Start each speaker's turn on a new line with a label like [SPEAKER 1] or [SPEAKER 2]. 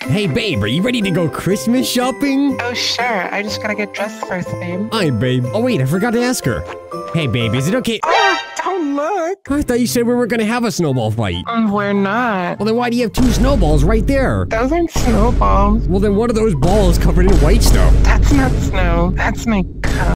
[SPEAKER 1] Hey, babe, are you ready to go Christmas shopping?
[SPEAKER 2] Oh, sure. I just gotta get dressed first, babe.
[SPEAKER 1] Hi, babe. Oh, wait, I forgot to ask her. Hey, babe, is it okay?
[SPEAKER 2] Oh, don't look.
[SPEAKER 1] I thought you said we were gonna have a snowball fight.
[SPEAKER 2] We're not.
[SPEAKER 1] Well, then why do you have 2 snowballs right there?
[SPEAKER 2] Those aren't snowballs.
[SPEAKER 1] Well, then what are those balls covered in white stuff?
[SPEAKER 2] That's not snow. That's my cup.